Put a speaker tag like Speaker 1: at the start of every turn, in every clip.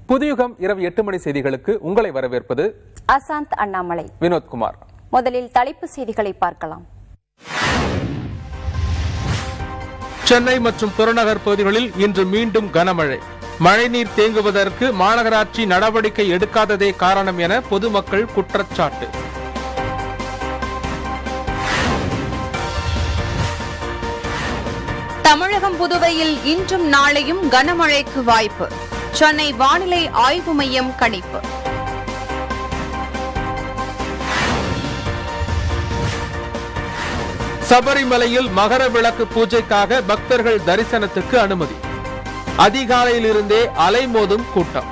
Speaker 1: புதுயுகம் இரவு 8 மணி செய்திகளுக்கு உங்களை வரவேற்பது
Speaker 2: அசாந்த் அண்ணாமலை,
Speaker 1: வினோத்குமார்.
Speaker 2: முதலில் தலைப்பு செய்திகளை பார்க்கலாம்.
Speaker 1: சென்னை மற்றும் புறநகர் பகுதிகளில் இன்று மீண்டும் கனமழை. மழைநீர் தேங்குவதற்கு மாநகராட்சி நடவடிக்கை எடுக்காததே காரணம் என பொதுமக்கள் குற்றச்சாட்டு.
Speaker 3: தமிழகம் புதுவையில் இன்றும் நாளையும் கனமழைக்கு வாய்ப்பு. சென்னை வானிலை ஆய்வு மையம் கணிப்பு.
Speaker 1: சபரிமலையில் மகர விளக்கு பூஜைக்காக பக்தர்கள் தரிசனத்துக்கு அனுமதி. அதிகாலையிலிருந்தே அலைமோதும் கூட்டம்.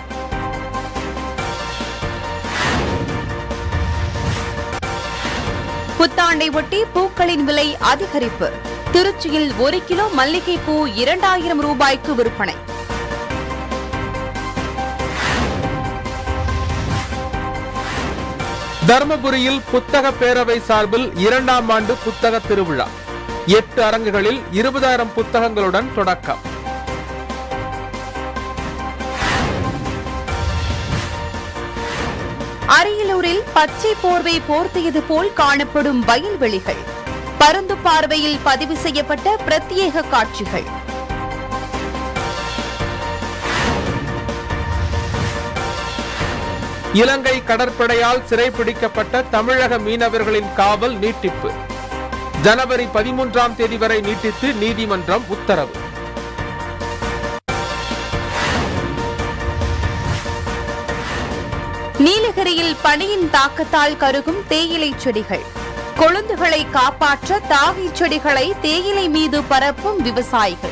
Speaker 3: புத்தாண்டை ஒட்டி பூக்களின் விலை அதிகரிப்பு. திருச்சியில் 1 கிலோ மல்லிகை பூ 2000 ரூபாய்க்கு விற்பனை.
Speaker 1: தர்மபுரியில் புத்தக பேரவை சார்பில் 2ஆம் ஆண்டு புத்தக திருவிழா. 8 அரங்குகளில் 20,000 புத்தகங்களுடன் தொடக்கம்.
Speaker 3: அரியலூரில் பச்சை போர்வை போர்த்தியது போல் காணப்படும் வயல்வெளிகள். பருந்து பார்வையில் பதிவு செய்யப்பட்ட பிரத்யேக காட்சிகள்.
Speaker 1: இலங்கை கடற்படையால் சிறைப்பிடிக்கப்பட்ட தமிழக மீனவர்களின் காவல் நீட்டிப்பு. ஜனவரி 13ஆம் தேதி வரை நீட்டித்து நீதிமன்றம் உத்தரவு.
Speaker 3: நீலகிரியில் பனியின் தாக்கத்தால் கருகும் தேயிலை செடிகள். கொழுந்துகளை காப்பாற்ற தாகை செடிகளை தேயிலை மீது பரப்பும் விவசாயிகள்.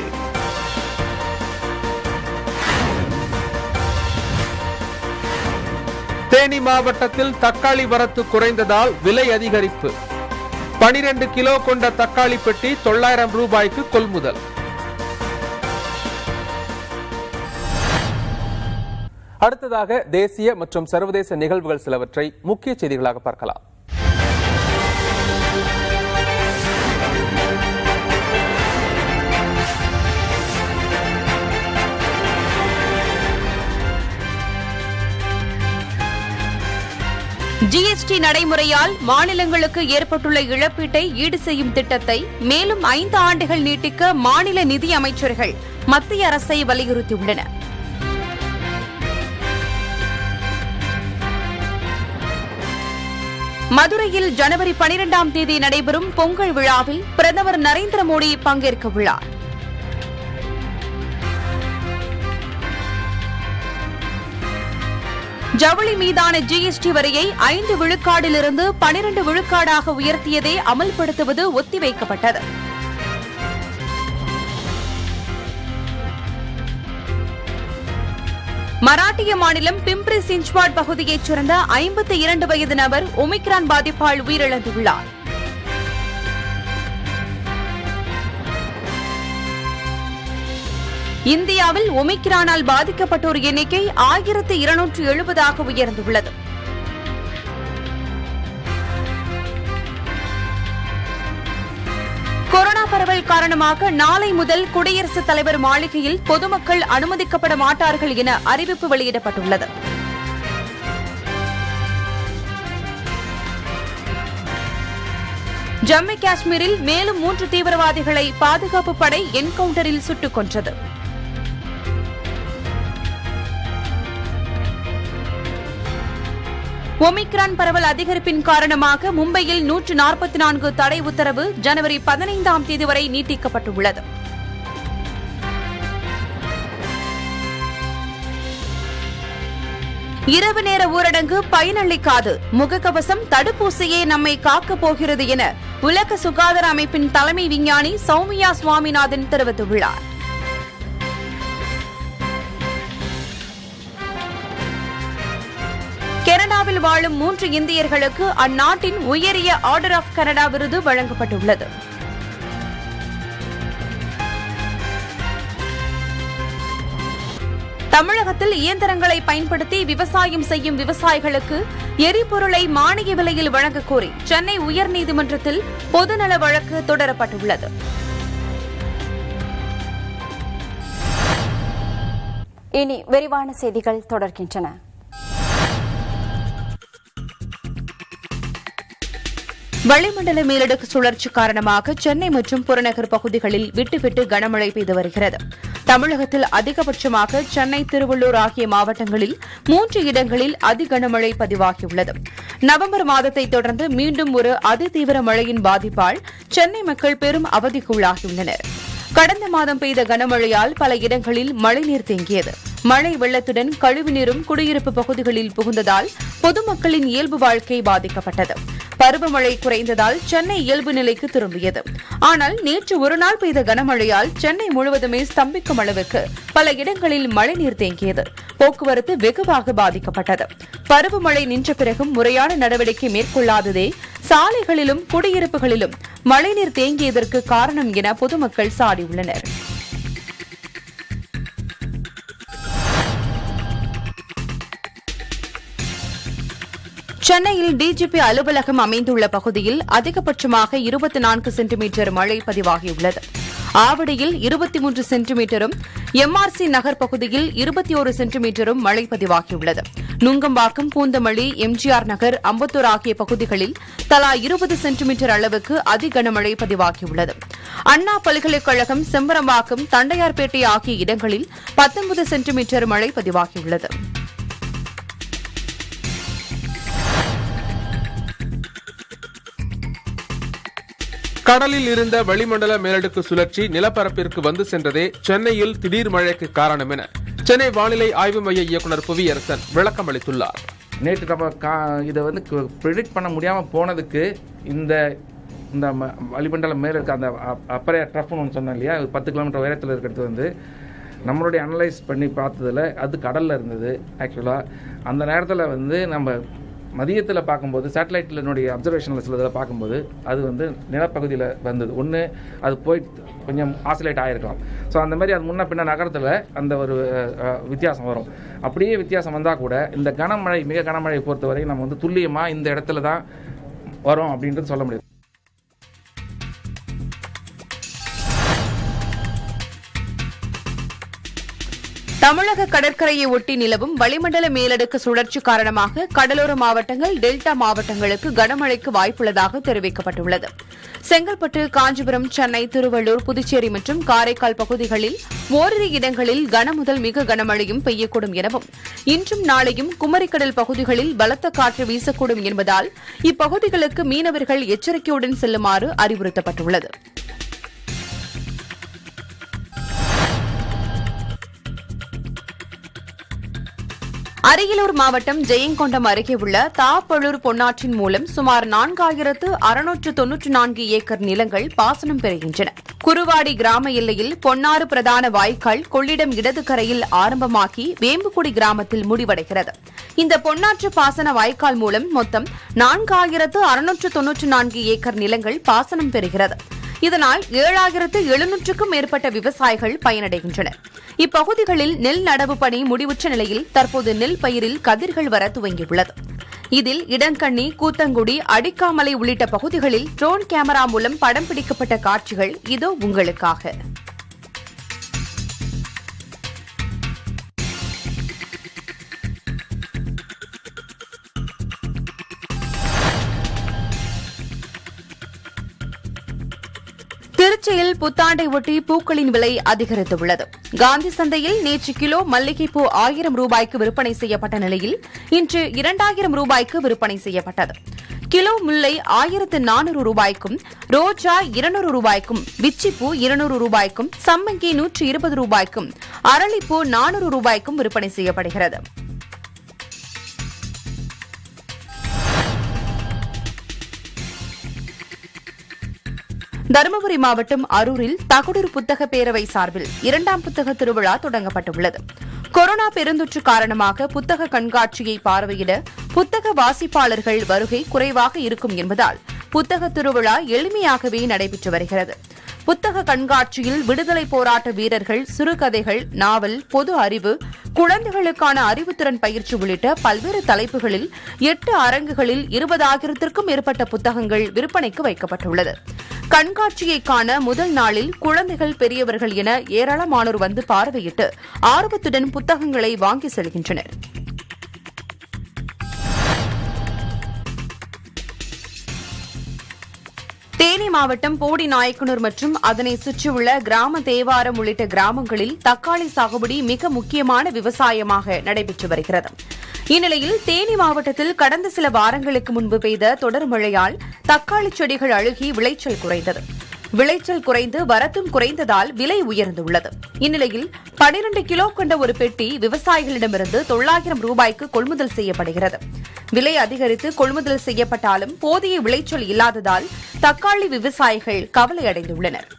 Speaker 1: தேனி மாவட்டத்தில் தக்காளி வரத்து குறைந்ததால் விலை அதிகரிப்பு. 12 கிலோ கொண்ட தக்காளி பெட்டி 900 ரூபாய்க்கு கொள்முதல். அடுத்ததாக தேசிய மற்றும் சர்வதேச நிகழ்வுகள் சிலவற்றை முக்கிய செய்திகளாக பார்க்கலாம்.
Speaker 3: ஜிஎஸ்டி நடைமுறையால் மாநிலங்களுக்கு ஏற்பட்டுள்ள இழப்பீட்டை ஈடு செய்யும் திட்டத்தை மேலும் 5 ஆண்டுகள் நீட்டிக்க மாநில நிதி அமைச்சர்கள் மத்திய அரசை வலியுறுத்தியுள்ளனர். மதுரையில் ஜனவரி 12ஆம் தேதி நடைபெறும் பொங்கல் விழாவில் பிரதமர் நரேந்திர மோடி பங்கேற்க உள்ளார். ஜவுளி மீதான ஜிஎஸ்டி வரியை 5 விழுக்காடிலிருந்து 12 விழுக்காடாக உயர்த்தியதை அமல்படுத்துவது ஒத்திவைக்கப்பட்டது. மராட்டிய மாநிலம் பிம்ப்ரி சிஞ்ச்வாட் பகுதியைச் சேர்ந்த 52 வயது நபர் ஒமிக்ரான் பாதிப்பால் உயிரிழந்துள்ளார். இந்தியாவில் ஒமிக்ரானால் பாதிக்கப்பட்டோர் எண்ணிக்கை 1270 உயர்ந்துள்ளது. கொரோனா பரவல் காரணமாக நாளை முதல் குடியரசுத் தலைவர் மாளிகையில் பொதுமக்கள் அனுமதிக்கப்பட மாட்டார்கள் என அறிவிப்பு வெளியிடப்பட்டுள்ளது. ஜம்மு காஷ்மீரில் மேலும் 3 தீவிரவாதிகளை பாதுகாப்பு படை என்கவுண்டரில் சுட்டுக் கொன்றது. ஒமிக்ரான் பரவல் அதிகரிப்பின் காரணமாக மும்பையில் 144 தடை உத்தரவு ஜனவரி 15ஆம் தேதி வரை நீட்டிக்கப்பட்டுள்ளது. இரவு நேர ஊரடங்கு பயனளிக்காது. முகக்கவசம் தடுப்பூசியே நம்மை காக்கப் போகிறது என உலக சுகாதார அமைப்பின் தலைமை விஞ்ஞானி சௌமியா சுவாமிநாதன் தெரிவித்துள்ளார். கனடாவில் வாழும் 3 இந்தியர்களுக்கு அந்நாட்டின் உயரிய ஆர்டர் ஆஃப் கனடா விருது வழங்கப்பட்டுள்ளது. தமிழகத்தில் இயந்திரங்களை பயன்படுத்தி விவசாயம் செய்யும் விவசாயிகளுக்கு எரிபொருளை மானிய விலையில் வழங்கக் கோரி சென்னை உயர்நீதிமன்றத்தில் பொதுநல வழக்கு தொடரப்பட்டுள்ளது.
Speaker 2: இனி விரிவான செய்திகள் தொடர்கின்றன.
Speaker 3: வளிமண்டல மேலடுக்கு சுழற்சி காரணமாக சென்னை மற்றும் புறநகர் பகுதிகளில் விட்டுவிட்டு கனமழை பெய்து வருகிறது. தமிழகத்தில் அதிகபட்சமாக சென்னை, திருவள்ளூர் ஆகிய மாவட்டங்களில் 3 இடங்களில் அதிகனமழை பதிவாகியுள்ளது. நவம்பர் மாதத்தை தொடர்ந்து மீண்டும் ஒரு அதிதீவிர மழையின் பாதிப்பால் சென்னை மக்கள் பெரும் அவதிக்குள்ளாகியுள்ளனர். கடந்த மாதம் பெய்த கனமழையால் பல இடங்களில் மழைநீர் தேங்கியது. மழை வெள்ளத்துடன் கழிவுநீரும் குடியிருப்பு பகுதிகளில் புகுந்ததால் பொதுமக்களின் இயல்பு வாழ்க்கை பாதிக்கப்பட்டது. பருவமழை குறைந்ததால் சென்னை இயல்பு நிலைக்கு திரும்பியது. ஆனால் நேற்று ஒருநாள் பெய்த கனமழையால் சென்னை முழுவதுமே ஸ்தம்பிக்கும் அளவுக்கு பல இடங்களில் மழைநீர் தேங்கியது. போக்குவரத்து வெகுவாக பாதிக்கப்பட்டது. பருவமழை நின்ற பிறகும் முறையான நடவடிக்கை மேற்கொள்ளாததே சாலைகளிலும் குடியிருப்புகளிலும் மழைநீர் தேங்கியதற்கு காரணம் என பொதுமக்கள் சாடியுள்ளனர். சென்னையில் டிஜிபி அலுவலகம் அமைந்துள்ள பகுதியில் அதிகபட்சமாக 24 சென்டிமீட்டர் மழை பதிவாகியுள்ளது. ஆவடியில் 23 சென்டிமீட்டரும், எம்ஆர்சி நகர் பகுதியில் 21 சென்டிமீட்டரும் மழை பதிவாகியுள்ளது. நுங்கம்பாக்கம், பூந்தமல்லி, எம்ஜிஆர் நகர், அம்பத்தூர் ஆகிய பகுதிகளில் தலா 20 சென்டிமீட்டர் அளவுக்கு அதிகனமழை பதிவாகியுள்ளது. அண்ணா பல்கலைக்கழகம், செம்பரம்பாக்கம், தண்டையார்பேட்டை ஆகிய இடங்களில் 19 சென்டிமீட்டர் மழை பதிவாகியுள்ளது.
Speaker 1: கடலில் இருந்த வளிமண்டல மேலடுக்கு சுழற்சி நிலப்பரப்பிற்கு வந்து சென்றதே சென்னையில் திடீர் மழைக்கு காரணம் என சென்னை வானிலை ஆய்வு மைய இயக்குநர் புவியரசன் விளக்கம் அளித்துள்ளார்.
Speaker 4: நேற்று நம்ம இதை ப்ரெடிக்ட் பண்ண முடியாமல் போனதுக்கு இந்த வளிமண்டல மேலடுக்கு அந்த அப்பரைய ட்ரஃப்னு ஒன்று சொன்னோம் இல்லையா, 10 கிலோமீட்டர் உயரத்தில் இருக்கிறது நம்மளுடைய அனலைஸ் பண்ணி பார்த்ததில் அது கடலில் இருந்தது. ஆக்சுவலாக அந்த நேரத்தில் நம்ம மதியத்தில் பார்க்கும்போது சேட்டலைட்டினுடைய அப்சர்வேஷனில் சிலதில் பார்க்கும்போது அது நிலப்பகுதியில் வந்தது. ஒன்று அது போய் கொஞ்சம் ஆசிலேட் ஆகிருக்கலாம். ஸோ அந்த மாதிரி அது முன்ன பின்ன நகரத்தில் அந்த ஒரு வித்தியாசம் வரும். அப்படியே வித்தியாசம் வந்தால் கூட இந்த கனமழை, மிக கனமழையை பொறுத்தவரை நம்ம துல்லியமாக இந்த இடத்துல தான் வரும் அப்படின்றது சொல்ல முடியாது.
Speaker 3: தமிழக கடற்கரையை ஒட்டி நிலவும் வளிமண்டல மேலடுக்கு சுழற்சி காரணமாக கடலோர மாவட்டங்கள், டெல்டா மாவட்டங்களுக்கு கனமழைக்கு வாய்ப்புள்ளதாக தெரிவிக்கப்பட்டுள்ளது. செங்கல்பட்டு, காஞ்சிபுரம், சென்னை, திருவள்ளூர், புதுச்சேரி மற்றும் காரைக்கால் பகுதிகளில் ஓரிரு இடங்களில் கனமுதல் மிக கனமழையும் பெய்யக்கூடும் எனவும், இன்றும் நாளையும் குமரிக்கடல் பகுதிகளில் பலத்த காற்று வீசக்கூடும் என்பதால் இப்பகுதிகளுக்கு மீனவர்கள் எச்சரிக்கையுடன் செல்லுமாறு அறிவுறுத்தப்பட்டுள்ளது. அரியலூர் மாவட்டம் ஜெயங்கொண்டம் அருகே உள்ள தாப்பழூர் பொன்னாற்றின் மூலம் சுமார் 4694 ஏக்கர் நிலங்கள் பாசனம் பெறுகின்றன. குருவாடி கிராம எல்லையில் பொன்னாறு பிரதான வாய்க்கால் கொள்ளிடம் இடது கரையில் ஆரம்பமாகி வேம்புக்குடி கிராமத்தில் முடிவடைகிறது. இந்த பொன்னாற்று பாசன வாய்க்கால் மூலம் மொத்தம் 4694 ஏக்கர் நிலங்கள் பாசனம் பெறுகிறது. இதனால் 7700க்கும் மேற்பட்ட விவசாயிகள் பயனடைகின்றனர். இப்பகுதிகளில் நெல் நடவு பணி முடிவுற்ற நிலையில் தற்போது நெல் பயிரில் கதிர்கள் வர துவங்கியுள்ளது. இதில் இடங்கண்ணி, கூத்தங்குடி, அடிக்காமலை உள்ளிட்ட பகுதிகளில் ட்ரோன் கேமரா மூலம் படம் பிடிக்கப்பட்ட காட்சிகள் இதோ உங்களுக்காக. திருச்சியில் புத்தாண்டை ஒட்டி பூக்களின் விலை அதிகரித்துள்ளது. காந்தி சந்தையில் நேற்று கிலோ மல்லிகைப்பூ 1000 ரூபாய்க்கு விற்பனை செய்யப்பட்ட நிலையில் இன்று 2000 ரூபாய்க்கு விற்பனை செய்யப்பட்டது. கிலோ முல்லை 1400 ரூபாய்க்கும், ரோஜா 200 ரூபாய்க்கும், விச்சிப்பூ 200 ரூபாய்க்கும், சம்மங்கி 120 ரூபாய்க்கும், அரளிப்பூ 400 ரூபாய்க்கும் விற்பனை செய்யப்படுகிறது. தருமபுரி மாவட்டம் அரூரில் தகுடூர் புத்தக பேரவை சார்பில் 2ஆம் புத்தக திருவிழா தொடங்கப்பட்டுள்ளது. கொரோனா பெருந்தொற்று காரணமாக புத்தக கண்காட்சியை பார்வையிட புத்தக வாசிப்பாளர்கள் வருகை குறைவாக இருக்கும் என்பதால் புத்தக திருவிழா எளிமையாகவே நடைபெற்று வருகிறது. புத்தக கண்காட்சியில் விடுதலை போராட்ட வீரர்கள், சிறுகதைகள், நாவல், பொது அறிவு, குழந்தைகளுக்கான அறிவுத்திறன் பயிற்சி உள்ளிட்ட பல்வேறு தலைப்புகளில் 8 அரங்குகளில் 20,000க்கும் மேற்பட்ட புத்தகங்கள் விற்பனைக்கு வைக்கப்பட்டுள்ளது. கண்காட்சியை காண முதல் நாளில் குழந்தைகள், பெரியவர்கள் என ஏராளமானோர் வந்து பார்வையிட்டு ஆர்வத்துடன் புத்தகங்களை வாங்கி செல்கின்றனர். தேனி மாவட்டம் போடி நாயக்கனூர் மற்றும் அதனை சுற்றியுள்ள கிராம தேவாரம் உள்ளிட்ட கிராமங்களில் தக்காளி சாகுபடி மிக முக்கியமான விவசாயமாக நடைபெற்று வருகிறது. இந்நிலையில் தேனி மாவட்டத்தில் கடந்த சில வாரங்களுக்கு முன்பு பெய்த தொடர் மழையால் தக்காளி செடிகள் அழுகி விளைச்சல் குறைந்தது. விளைச்சல் குறைந்து வரத்தும் குறைந்ததால் விலை உயர்ந்துள்ளது. இந்நிலையில் 12 கிலோ கொண்ட ஒரு பெட்டி விவசாயிகளிடமிருந்து 900 ரூபாய்க்கு கொள்முதல் செய்யப்படுகிறது. விலை அதிகரித்து கொள்முதல் செய்யப்பட்டாலும் போதிய விளைச்சல் இல்லாததால் தக்காளி விவசாயிகள் கவலையடைந்துள்ளனர்.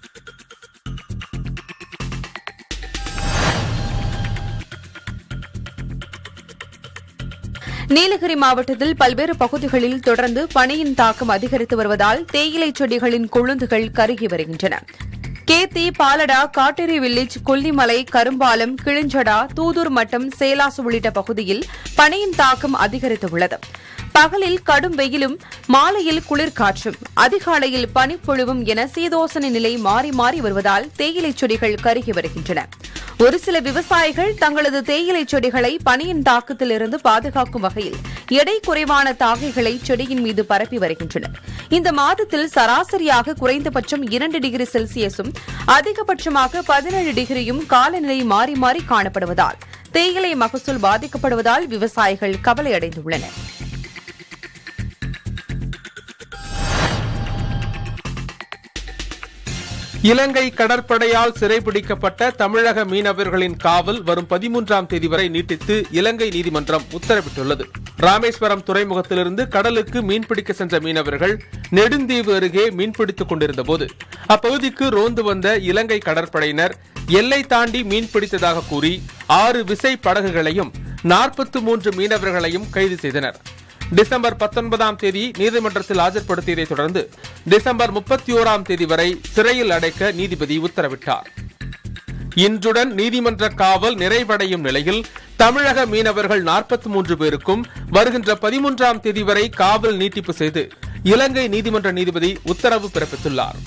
Speaker 3: நீலகிரி மாவட்டத்தில் பல்வேறு பகுதிகளில் தொடர்ந்து பனியின் தாக்கம் அதிகரித்து வருவதால் தேயிலை செடிகளின் கொழுந்துகள் கருகி வருகின்றன. கேத்தி, பாலடா, காட்டேரி வில்லேஜ், கொல்லிமலை, கரும்பாலம், கிளிஞ்சடா, தூதூர் மட்டம், சேலாசு உள்ளிட்ட பகுதியில் பனியின் தாக்கம் அதிகரித்துள்ளது. பகலில் கடும் வெயிலும் மாலையில் குளிர்காற்றும் அதிகாலையில் பனிப்பொழிவும் என சீதோசன நிலை மாறி மாறி வருவதால் தேயிலை செடிகள் கருகி வருகின்றன. ஒரு சில விவசாயிகள் தங்களது தேயிலை செடிகளை பனியின் தாக்கத்திலிருந்து பாதுகாக்கும் வகையில் எடை குறைவான தாகைகளை செடியின் மீது பரப்பி வருகின்றனர். இந்த மாதத்தில் சராசரியாக குறைந்தபட்சம் 2 டிகிரி செல்சியஸும் அதிகபட்சமாக 17 டிகிரியும் காலநிலை மாறி மாறி காணப்படுவதால் தேயிலை மகசூல் பாதிக்கப்படுவதால் விவசாயிகள் கவலையடைந்துள்ளனர்.
Speaker 1: இலங்கை கடற்படையால் சிறைபிடிக்கப்பட்ட தமிழக மீனவர்களின் காவல் வரும் 13ஆம் தேதி வரை நீட்டித்து இலங்கை நீதிமன்றம் உத்தரவிட்டுள்ளது. ராமேஸ்வரம் துறைமுகத்திலிருந்து கடலுக்கு மீன்பிடிக்க சென்ற மீனவர்கள் நெடுந்தீவு அருகே மீன்பிடித்துக் கொண்டிருந்தபோது அப்பகுதிக்கு ரோந்து வந்த இலங்கை கடற்படையினர் எல்லை தாண்டி மீன்பிடித்ததாக கூறி 6 விசை படகுகளையும் 43 மீனவர்களையும் கைது செய்தனர். டிசம்பர் 19ஆம் தேதி நீதிமன்றத்தில் ஆஜர்படுத்தியதை தொடர்ந்து டிசம்பர் 31ஆம் தேதி வரை சிறையில் அடைக்க நீதிபதி உத்தரவிட்டார். இன்றுடன் நீதிமன்ற காவல் நிறைவடையும் நிலையில் தமிழக மீனவர்கள் 43 பேருக்கும் வருகின்ற 13ஆம் தேதி வரை காவல் நீட்டிப்பு செய்து இலங்கை நீதிமன்ற நீதிபதி உத்தரவு பிறப்பித்துள்ளார்.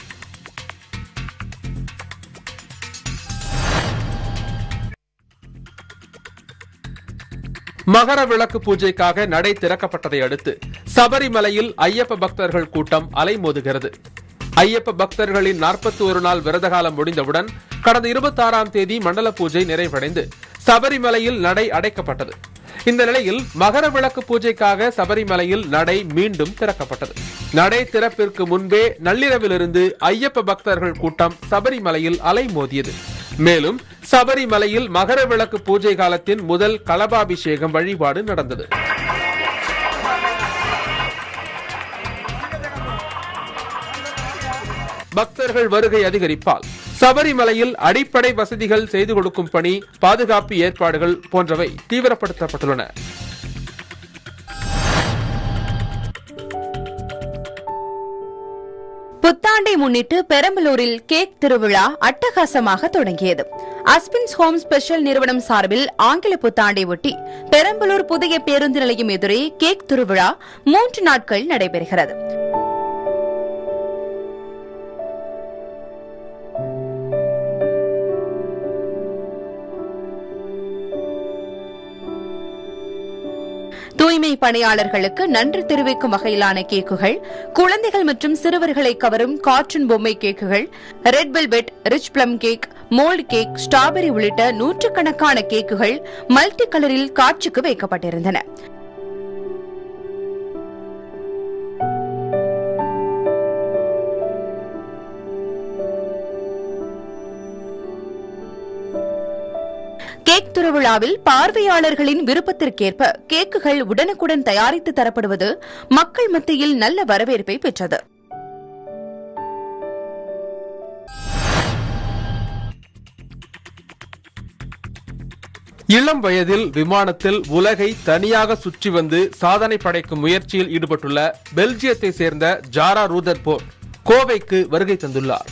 Speaker 1: மகர விளக்கு பூஜைக்காக நடை திறக்கப்பட்டதை அடுத்து சபரிமலையில் ஐயப்ப பக்தர்கள் கூட்டம் அலைமோதுகிறது. ஐயப்ப பக்தர்களின் 41 நாள் விரதகாலம் முடிந்தவுடன் கடந்த 26ஆம் தேதி மண்டல பூஜை நிறைவடைந்து சபரிமலையில் நடை அடைக்கப்பட்டது. இந்த நிலையில் மகர விளக்கு பூஜைக்காக சபரிமலையில் நடை மீண்டும் திறக்கப்பட்டது. நடை திறப்பிற்கு முன்பே நள்ளிரவிலிருந்து ஐயப்ப பக்தர்கள் கூட்டம் சபரிமலையில் அலைமோதியது. மேலும் சபரிமலையில் மகர விளக்கு பூஜை காலத்தின் முதல் கலபாபிஷேகம் வழிபாடு நடந்தது. பக்தர்கள் வருகை அதிகரிப்பால் சபரிமலையில் அடிப்படை வசதிகள் செய்து கொடுக்கும் பணி, பாதுகாப்பு ஏற்பாடுகள் போன்றவை தீவிரப்படுத்தப்பட்டுள்ளன.
Speaker 3: புத்தாண்டை முன்னிட்டு பெரம்பலூரில் கேக் திருவிழா அட்டகாசமாக தொடங்கியது. அஸ்பின்ஸ் ஹோம் ஸ்பெஷல் நிறுவனம் சார்பில் ஆங்கில புத்தாண்டை ஒட்டி பெரம்பலூர் புதிய பேருந்து நிலையம் எதிரே கேக் திருவிழா 3 நாட்கள் நடைபெறுகிறது. தூய்மை பணியாளர்களுக்கு நன்றி தெரிவிக்கும் வகையிலான கேக்குகள், குழந்தைகள் மற்றும் சிறுவர்களை கவரும் கார்ட்டூன் பொம்மை கேக்குகள், red velvet, rich plum cake, mould cake, strawberry உள்ளிட்ட 100கணக்கான கேக்குகள் மல்டி கலரில் காட்சிக்கு வைக்கப்பட்டிருந்தன. கேக் திருவிழாவில் பார்வையாளர்களின் விருப்பத்திற்கேற்ப கேக்குகள் உடனுக்குடன் தயாரித்து தரப்படுவது மக்கள் மத்தியில் நல்ல வரவேற்பை பெற்றது.
Speaker 1: இளம் வயதில் விமானத்தில் உலகை தனியாக சுற்றி வந்து சாதனை படைக்கும் முயற்சியில் ஈடுபட்டுள்ள பெல்ஜியத்தை சேர்ந்த ஜாரா ரூதர்போர்ட் கோவைக்கு வருகை தந்துள்ளார்.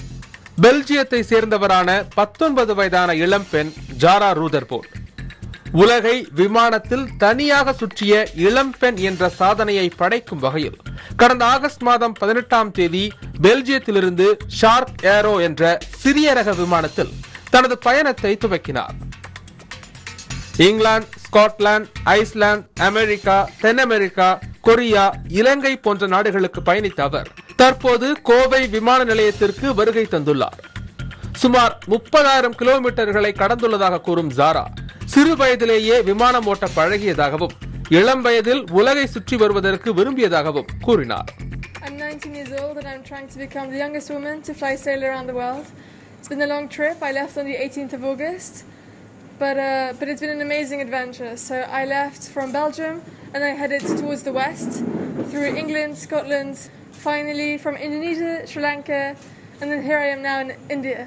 Speaker 1: பெல்ஜியத்தை சேர்ந்தவரான 19 வயதான இளம் பெண் ஜாரா ரூதர்போர்ட் உலகை விமானத்தில் தனியாக சுற்றிய இளம் பெண் என்ற சாதனையை படைக்கும் வகையில் கடந்த ஆகஸ்ட் மாதம் 18ஆம் தேதி பெல்ஜியத்திலிருந்து ஷார்க் ஏரோ என்ற சிறிய ரக விமானத்தில் தனது பயணத்தை துவக்கினார். இங்கிலாந்து, ஸ்காட்லாந்து, ஐஸ்லாந்து, அமெரிக்கா, தென் அமெரிக்கா, கொரியா, இலங்கை போன்ற நாடுகளுக்கு பயணித்த அவர் தற்போது கோவை விமான நிலையத்திற்கு வருகை தந்துள்ளார். சுமார் 30,000 கிலோமீட்டர்களை கடந்துள்ளதாக கூறும் ஜாரா சிறு வயதிலேயே விமானம் ஓட்ட பழகியதாகவும் இளம் வயதில் உலகை சுற்றி வருவதற்கு விரும்பியதாகவும் கூறினார்.
Speaker 5: I'm 19 years old and I'm trying to become the youngest woman to fly solo around the world. It's been a long trip. I left on the 18th of August, but it's been an amazing adventure. So I left from Belgium and I headed towards the west through England, Scotland, finally from Indonesia, Sri Lanka, and then here I am now in India.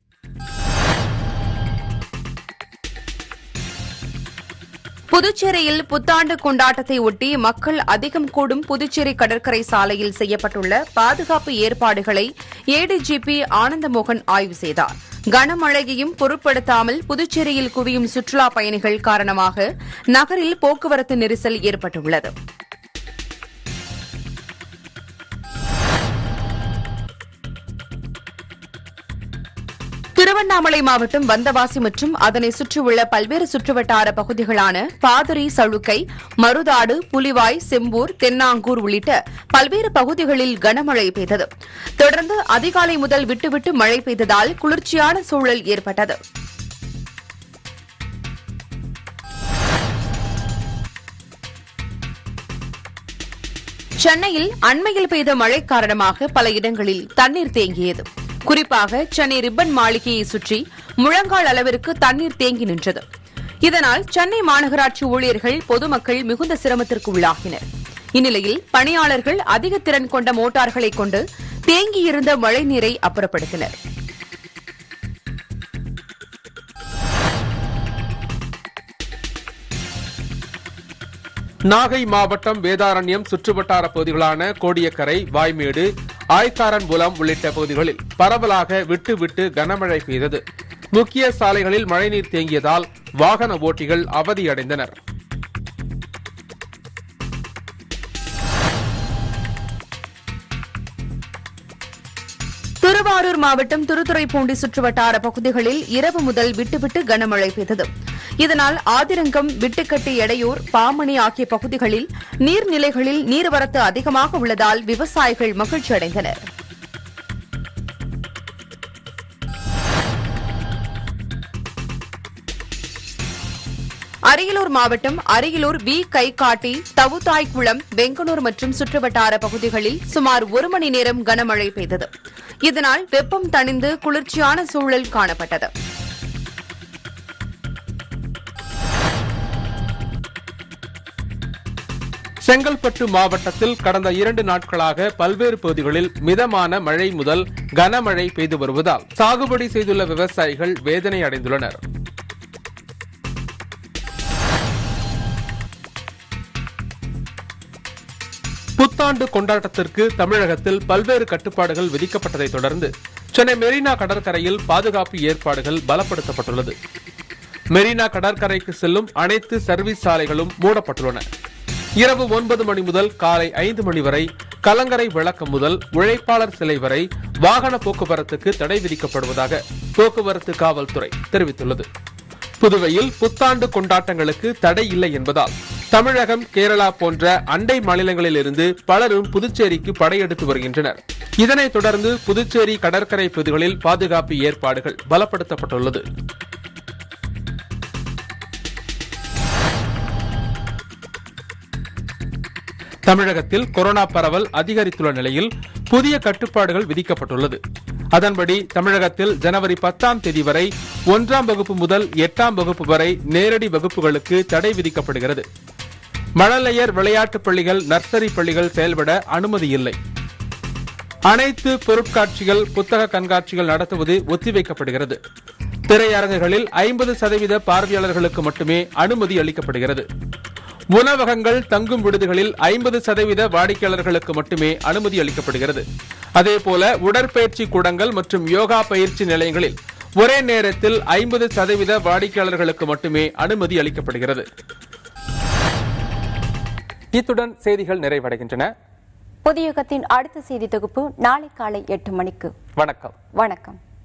Speaker 3: புதுச்சேரியில் புத்தாண்டு கொண்டாட்டத்தை ஒட்டி மக்கள் அதிகம் கூடும் புதுச்சேரி கடற்கரை சாலையில் செய்யப்பட்டுள்ள பாதுகாப்பு ஏற்பாடுகளை ஏடிஜிபி ஆனந்தமோகன் ஆய்வு செய்தார். கனமழையையும் பொருட்படுத்தாமல் புதுச்சேரியில் குவியும் சுற்றுலா பயணிகள் காரணமாக நகரில் போக்குவரத்து நெரிசல் ஏற்பட்டுள்ளது. திருவண்ணாமலை மாவட்டம் வந்தவாசி மற்றும் அதனை சுற்றியுள்ள பல்வேறு சுற்றுவட்டார பகுதிகளான பாதிரி, சளுக்கை, மருதாடு, புலிவாய், செம்பூர், தென்னாங்கூர் உள்ளிட்ட பல்வேறு பகுதிகளில் கனமழை பெய்தது. தொடர்ந்து அதிகாலை முதல் விட்டுவிட்டு மழை பெய்ததால் குளிர்ச்சியான சூழல் ஏற்பட்டது. சென்னையில் அண்மையில் பெய்த மழை காரணமாக பல இடங்களில் தண்ணீர் தேங்கியது. குறிப்பாக சென்னை ரிப்பன் மாளிகையை சுற்றி முழங்கால் அளவிற்கு தண்ணீர் தேங்கி நின்றது. இதனால் சென்னை மாநகராட்சி ஊழியர்கள், பொதுமக்கள் மிகுந்த சிரமத்திற்கு உள்ளாகினர். இந்நிலையில் பணியாளர்கள் அதிக திறன் கொண்ட மோட்டார்களை கொண்டு தேங்கியிருந்த மழைநீரை அப்புறப்படுத்தினர்.
Speaker 1: நாகை மாவட்டம் வேதாரண்யம் சுற்றுவட்டார பகுதிகளான கோடியக்கரை, வாய்மேடு, ஆய்காரன்புலம் உள்ளிட்ட பகுதிகளில் பரவலாக விட்டு விட்டு கனமழை பெய்தது. முக்கிய சாலைகளில் மழைநீர் தேங்கியதால் வாகன ஓட்டிகள் அவதியடைந்தனர்.
Speaker 3: திருவாரூர் மாவட்டம் திருத்துறைப்பூண்டி சுற்றுவட்டார பகுதிகளில் இரவு முதல் விட்டுவிட்டு கனமழை பெய்தது. இதனால் ஆதிரங்கம், விட்டுக்கட்டி, எடையூர், பாமணி ஆகிய பகுதிகளில் நீர்நிலைகளில் நீர்வரத்து அதிகமாக உள்ளதால் விவசாயிகள் மகிழ்ச்சி அடைந்தனர். அரியலூர் மாவட்டம் அரியலூர், வி கைகாட்டி, தவுத்தாய்குளம், வெங்கனூர் மற்றும் சுற்றுவட்டார பகுதிகளில் சுமார் 1 மணி நேரம் கனமழை பெய்தது. இதனால் வெப்பம் தணிந்து குளிர்ச்சியான சூழல் காணப்பட்டது.
Speaker 1: செங்கல்பட்டு மாவட்டத்தில் கடந்த 2 நாட்களாக பல்வேறு பகுதிகளில் மிதமான மழை முதல் கனமழை பெய்து வருவதால் சாகுபடி செய்துள்ள விவசாயிகள் வேதனை அடைந்துள்ளனர். புத்தாண்டு கொண்டாட்டத்திற்கு தமிழகத்தில் பல்வேறு கட்டுப்பாடுகள் விதிக்கப்பட்டதை தொடர்ந்து சென்னை மெரினா கடற்கரையில் பாதுகாப்பு ஏற்பாடுகள் பலப்படுத்தப்பட்டுள்ளது. மெரினா கடற்கரைக்கு செல்லும் அனைத்து சர்வீஸ் சாலைகளும் மூடப்பட்டுள்ளன. இரவு 9 மணி முதல் காலை 5 மணி வரை, கலங்கரை விளக்கம் முதல் உழைப்பாளர் சிலை வரை வாகன போக்குவரத்துக்கு தடை விதிக்கப்படுவதாக போக்குவரத்து காவல்துறை தெரிவித்துள்ளது. புதுவையில் புத்தாண்டு கொண்டாட்டங்களுக்கு தடை இல்லை என்பதால் தமிழகம், கேரளா போன்ற அண்டை மாநிலங்களில் இருந்து பலரும் புதுச்சேரிக்கு படையெடுத்து வருகின்றனர். இதனைத் தொடர்ந்து புதுச்சேரி கடற்கரை பகுதிகளில் பாதுகாப்பு ஏற்பாடுகள் பலப்படுத்தப்பட்டுள்ளது. தமிழகத்தில் கொரோனா பரவல் அதிகரித்துள்ள நிலையில் புதிய கட்டுப்பாடுகள் விதிக்கப்பட்டுள்ளது. அதன்படி தமிழகத்தில் ஜனவரி 10ஆம் தேதி வரை 1ஆம் வகுப்பு முதல் 8ஆம் வகுப்பு வரை நேரடி வகுப்புகளுக்கு தடை விதிக்கப்படுகிறது. மழலையர் விளையாட்டுப் பள்ளிகள், நர்சரி பள்ளிகள் செயல்பட அனுமதி இல்லை. அனைத்து பொருட்காட்சிகள், புத்தக கண்காட்சிகள் நடத்துவது ஒத்திவைக்கப்படுகிறது. திரையரங்குகளில் 50% பார்வையாளர்களுக்கு மட்டுமே அனுமதி அளிக்கப்படுகிறது. உணவகங்கள், தங்கும் விடுதிகளில் 50% வாடிக்கையாளர்களுக்கு மட்டுமே அனுமதி அளிக்கப்படுகிறது. அதேபோல உடற்பயிற்சி கூடங்கள் மற்றும் யோகா பயிற்சி நிலையங்களில் ஒரே நேரத்தில் 50% வாடிக்கையாளர்களுக்கு மட்டுமே அனுமதி அளிக்கப்படுகிறது. இத்துடன் செய்திகள் நிறைவடைகின்றன.
Speaker 2: புதிய யுகத்தின் அடுத்த செய்தி தொகுப்பு நாளை காலை 8 மணிக்கு.
Speaker 1: வணக்கம்.